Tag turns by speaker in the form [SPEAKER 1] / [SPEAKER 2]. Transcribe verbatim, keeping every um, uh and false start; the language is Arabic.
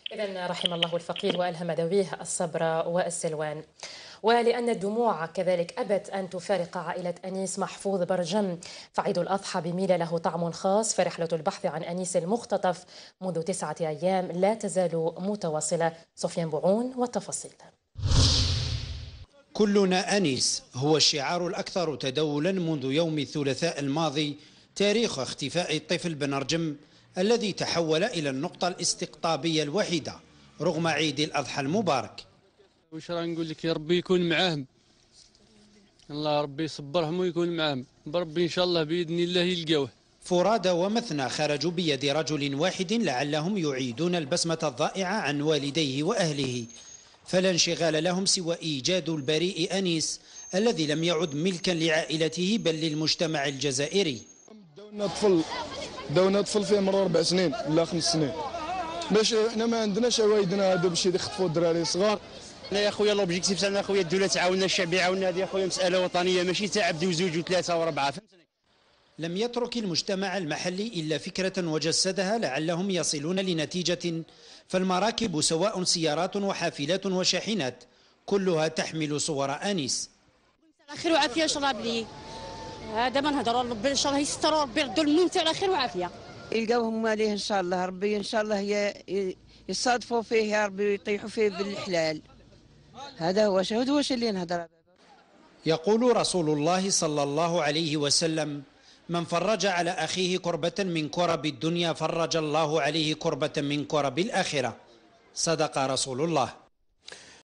[SPEAKER 1] إذن رحم الله الفقير وألهم ذويه الصبر والسلوان. ولأن الدموع كذلك أبت أن تفارق عائلة أنيس محفوظ برجم، فعيد الأضحى بميلة له طعم خاص، فرحلة البحث عن أنيس المختطف منذ تسعة أيام لا تزال متواصلة. سفيان بوعون والتفاصيل.
[SPEAKER 2] كلنا أنيس هو الشعار الأكثر تداولا منذ يوم الثلاثاء الماضي، تاريخ اختفاء الطفل بنرجم الذي تحول إلى النقطة الاستقطابية الوحيدة رغم عيد الأضحى المبارك.
[SPEAKER 3] وش راه نقول لك، يا ربي يكون معاهم، الله ربي يصبرهم ويكون معاهم، بربي إن شاء الله بإذن الله يلقوه.
[SPEAKER 2] فرادى ومثنى خرجوا بيد رجل واحد لعلهم يعيدون البسمة الضائعة عن والديه وأهله، فلا انشغال لهم سوى إيجاد البريء أنيس الذي لم يعد ملكا لعائلته بل للمجتمع الجزائري.
[SPEAKER 4] داونا طفل داونا طفل فيه مرة أربع سنين ولا خمس سنين، باش احنا ما عندناش عوايدنا هادو باش يخطفوا الدراري صغار.
[SPEAKER 5] انا يا خويا لوبجيكتيف تاعنا خويا الدوله تعاوننا، الشعب يعاوننا، هذه يا خويا مساله وطنيه ماشي تاع عبد وزوج وثلاثه واربعه، فهمتني.
[SPEAKER 2] لم يترك المجتمع المحلي إلا فكرة وجسدها لعلهم يصلون لنتيجة، فالمراكب سواء سيارات وحافلات وشاحنات كلها تحمل صور أنيس.
[SPEAKER 6] على خير وعافيه ان شاء الله بلي هذا ما نهضروا، ربي ان شاء الله يستروا، ربي يردوا الموت على خير وعافيه،
[SPEAKER 7] يلقاوهم عليه ان شاء الله، ربي ان شاء الله يصادفوا فيه يا ربي ويطيحوا فيه بالحلال. هذا هو شهود واش اللي نهضر.
[SPEAKER 2] يقول رسول الله صلى الله عليه وسلم: من فرج على أخيه كربة من كرب الدنيا فرج الله عليه كربة من كرب الآخرة. صدق رسول الله.